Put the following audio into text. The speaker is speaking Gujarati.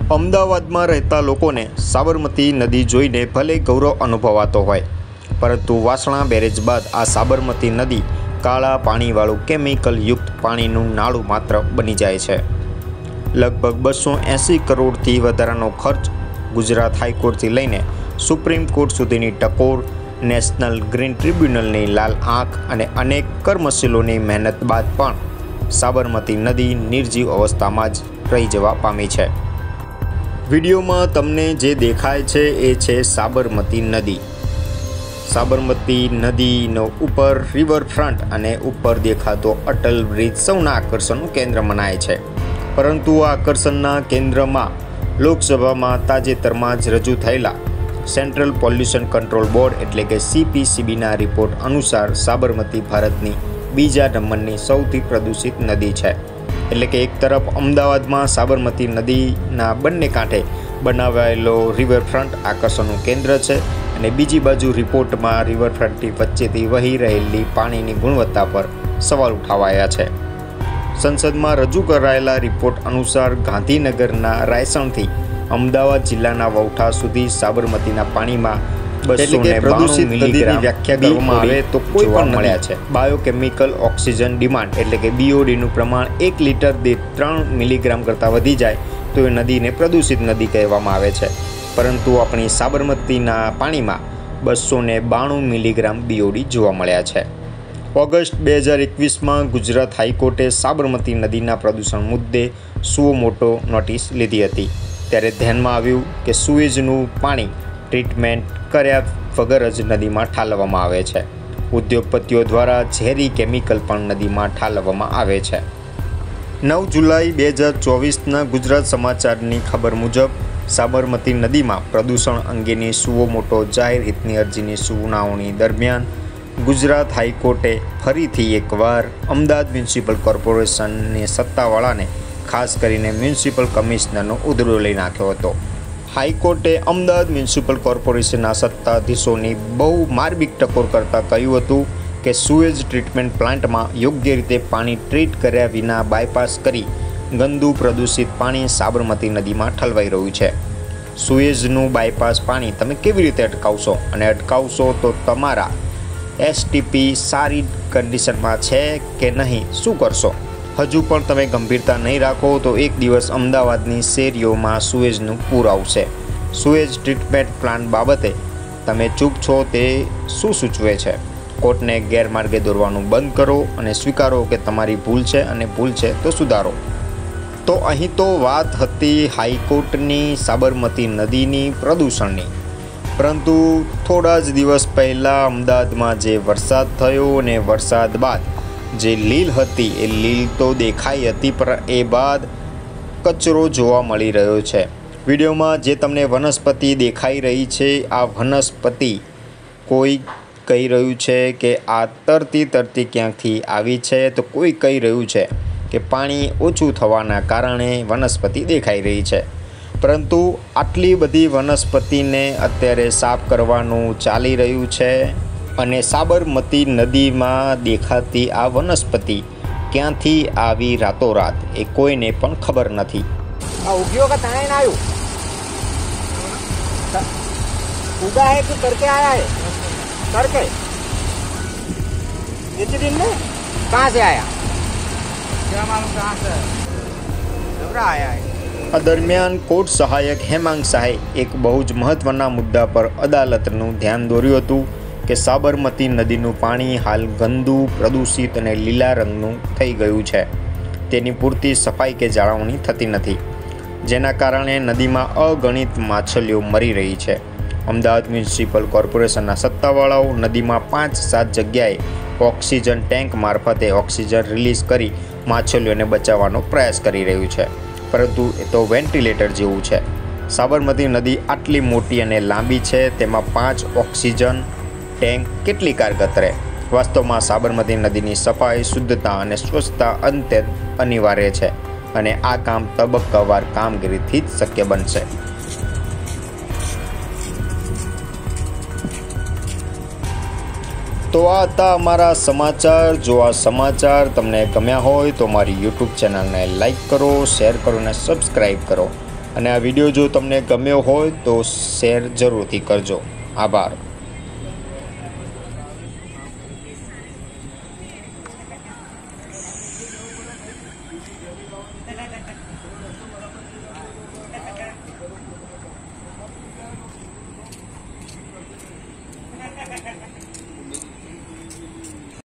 અમદાવાદમાં રહેતા લોકોને સાબરમતી નદી જોઈને ભલે ગૌરવ અનુભવાતો હોય, પરંતુ વાસણા બેરેજ બાદ આ સાબરમતી નદી કાળા પાણીવાળું કેમિકલયુક્ત પાણીનું નાળું માત્ર બની જાય છે. લગભગ 280 કરોડથી વધારાનો ખર્ચ ગુજરાત હાઈકોર્ટથી લઈને સુપ્રીમ કોર્ટ સુધીની ટકોર, નેશનલ ગ્રીન ટ્રિબ્યુનલની લાલ આંખ અને અનેક કર્મશીલોની મહેનત બાદ પણ સાબરમતી નદી નિર્જીવ અવસ્થામાં જ રહી જવા પામી છે. વિડીયોમાં તમને જે દેખાય છે એ છે સાબરમતી નદી. સાબરમતી નદીનો ઉપર રિવરફ્રન્ટ અને ઉપર દેખાતો અટલ બ્રિજ સૌના આકર્ષણનું કેન્દ્ર મનાય છે. પરંતુ આ આકર્ષણના કેન્દ્રમાં લોકસભામાં તાજેતરમાં જ રજૂ થયેલા સેન્ટ્રલ પોલ્યુશન કંટ્રોલ બોર્ડ એટલે કે CPCBના રિપોર્ટ અનુસાર સાબરમતી ભારતની બીજા નંબરની સૌથી પ્રદૂષિત નદી છે. એટલે કે એક તરફ અમદાવાદમાં સાબરમતી નદીના બંને કાંઠે બનાવાયેલો રિવરફ્રન્ટ આકર્ષણનું કેન્દ્ર છે અને બીજી બાજુ રિપોર્ટમાં રિવરફ્રન્ટની વચ્ચેથી વહી રહેલી પાણીની ગુણવત્તા પર સવાલ ઉઠાવાયા છે. સંસદમાં રજૂ કરાયેલા રિપોર્ટ અનુસાર ગાંધીનગરના રાયસણથી અમદાવાદ જિલ્લાના વૌઠા સુધી સાબરમતીના પાણીમાં 292 મિલીગ્રામ વ્યાખ્યા કરવામાં આવે તો કોઈ પણ મળ્યા છે. બાયોકેમિકલ ઓક્સિજન ડિમાન્ડ એટલે કે BODનું પ્રમાણ 1 લિટર દીઠ 3 મિલીગ્રામ કરતાં વધી જાય તો એ નદીને પ્રદૂષિત નદી કહેવામાં આવે છે. પરંતુ આપણી સાબરમતીના પાણીમાં 292 મિલીગ્રામ BOD જોવા મળ્યા છે. ઓગસ્ટ 2021માં ગુજરાત હાઈકોર્ટે સાબરમતી નદીના પ્રદૂષણ મુદ્દે સુઓ મોટો નોટિસ લીધી હતી. ત્યારે ધ્યાનમાં આવ્યું કે સુએઝનું પાણી ટ્રીટમેન્ટ કર્યા વગર જ નદીમાં ઠાલવવામાં આવે છે. ઉદ્યોગપતિઓ દ્વારા ઝેરી કેમિકલ પણ નદીમાં ઠાલવવામાં આવે છે. 9 જુલાઈ 2024ના ગુજરાત સમાચારની ખબર મુજબ સાબરમતી નદીમાં પ્રદૂષણ અંગેની સુઓ મોટો જાહેર હિતની અરજીની સુનાવણી દરમિયાન ગુજરાત હાઈકોર્ટે ફરીથી એકવાર અમદાવાદ મ્યુનિસિપલ કોર્પોરેશનની સત્તાવાળાને ખાસ કરીને મ્યુનિસિપલ કમિશનરનો ઉધડો લઈ નાખ્યો હતો. હાઈકોર્ટે અમદાવાદ મ્યુનિસિપલ કોર્પોરેશનના સત્તાધીશોની બહુ માર્મિક ટકોર કરતાં કહ્યું હતું કે સુએજ ટ્રીટમેન્ટ પ્લાન્ટમાં યોગ્ય રીતે પાણી ટ્રીટ કર્યા વિના બાયપાસ કરી ગંદુ પ્રદૂષિત પાણી સાબરમતી નદીમાં ઠલવાઈ રહ્યું છે. સુએઝનું બાયપાસ પાણી તમે કેવી રીતે અટકાવશો? અને અટકાવશો તો તમારા STP સારી કન્ડિશનમાં છે કે નહીં, શું કરશો? હજુ પણ તમે ગંભીરતા નહીં રાખો તો એક દિવસ અમદાવાદની શેરીઓમાં સુએઝનું પૂર આવશે. સુએજ ટ્રીટમેન્ટ પ્લાન્ટ બાબતે તમે ચૂપ છો તે શું સૂચવે છે? કોર્ટને ગેરમાર્ગે દોરવાનું બંધ કરો અને સ્વીકારો કે તમારી ભૂલ છે અને ભૂલ છે તો સુધારો. તો અહીં તો વાત હતી હાઈકોર્ટની સાબરમતી નદીની પ્રદૂષણની, પરંતુ થોડા જ દિવસ પહેલાં અમદાવાદમાં જે વરસાદ થયો અને વરસાદ બાદ જે લીલ હતી એ લીલ તો દેખાઈ હતી, પણ એ બાદ કચરો જોવા મળી રહ્યો છે. વિડીયોમાં જે તમને વનસ્પતિ દેખાઈ રહી છે, આ વનસ્પતિ કોઈ કહી રહ્યું છે કે આ તરતી ક્યાંકથી આવી છે, તો કોઈ કહી રહ્યું છે કે પાણી ઓછું થવાના કારણે વનસ્પતિ દેખાઈ રહી છે. પરંતુ આટલી બધી વનસ્પતિને અત્યારે સાફ કરવાનું ચાલી રહ્યું છે અને સાબરમતી નદીમાં દેખાતી આ વનસ્પતિ ક્યાંથી આવી રાતોરાત એ કોઈને પણ ખબર નથી. આ ઉગ્યો का तना ना आयो उगा है कि करके आया है? करके इतने दिन में कहाँ से आया? क्या मालूम कहाँ से घबरा आया है. આ દરમિયાન કોર્ટ સહાયક હેમાંગ શાહે એક બહુ જ મહત્વના મુદ્દા પર અદાલતનું ધ્યાન દોર્યું હતું કે સાબરમતી નદીનું પાણી હાલ ગંદુ, પ્રદૂષિત અને લીલા રંગનું થઈ ગયું છે. તેની પૂરતી સફાઈ કે જાળવણી થતી નથી, જેના કારણે નદીમાં અગણિત માછલીઓ મરી રહી છે. અમદાવાદ મ્યુનિસિપલ કોર્પોરેશનના સત્તાવાળાઓ નદીમાં 5-7 જગ્યાએ ઓક્સિજન ટેન્ક મારફતે ઓક્સિજન રિલીઝ કરી માછલીઓને બચાવવાનો પ્રયાસ કરી રહ્યું છે, પરંતુ એ તો વેન્ટિલેટર જેવું છે. સાબરમતી નદી આટલી મોટી અને લાંબી છે, તેમાં 5 ઓક્સિજન ટેન્ક કેટલી કારગત રહે? વાસ્તવમાં સાબરમતી નદીની સફાઈ, શુદ્ધતા અને સ્વચ્છતા અત્યંત અનિવાર્ય છે અને આ કામ તબક્કાવાર કામગીરીથી જ શક્ય બનશે. તો આ હતા અમારા સમાચાર. જો આ સમાચાર તમને ગમ્યા હોય તો મારી YouTube ચેનલને લાઈક કરો, શેર કરો અને સબસ્ક્રાઈબ કરો અને આ વિડીયો જો તમને ગમ્યો હોય તો શેર જરૂરથી કરજો. આભાર.